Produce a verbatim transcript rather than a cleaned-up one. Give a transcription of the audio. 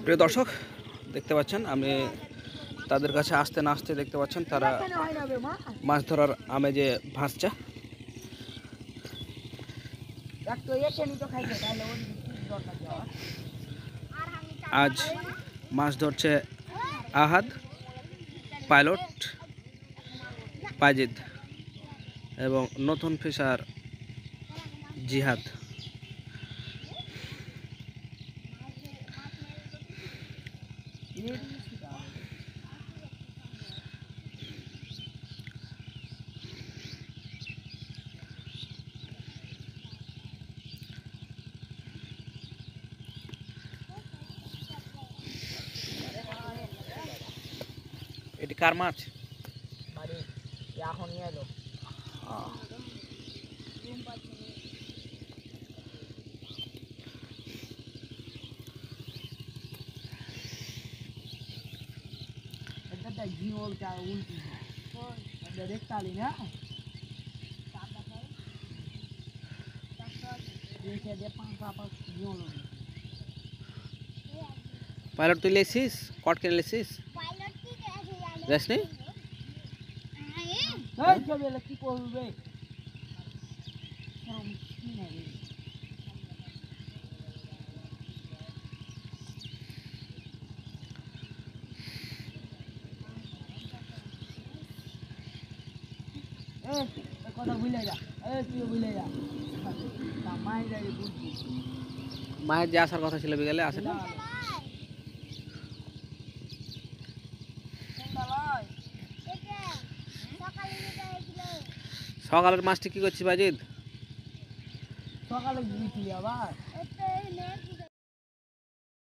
প্রিয় দর্শক দেখতে পাচ্ছেন আমি তাদের কাছে আসতে না আসতে দেখতে পাচ্ছেন তারা মাছ ধরার আমেজে ভাসছে। আজ মাছ ধরছে আহাদ, পাইলট, পাজিদ এবং নতুন ফিশার জিহাদ। এটি কার মাছ? এখন এলো জিওলটা উল্টি দেখতালি না পাইলট তুই লেছিস? কট কিনে লেছিস? যাসনি? কি করবে কথা ভুলে যা, তুই ভুলে যা। মায়ের যে আসার কথা ছিল বিকালে আসে না? সকালের মাছটি কি করছিস বাজিদ? সকালে গিয়েছিলি আবার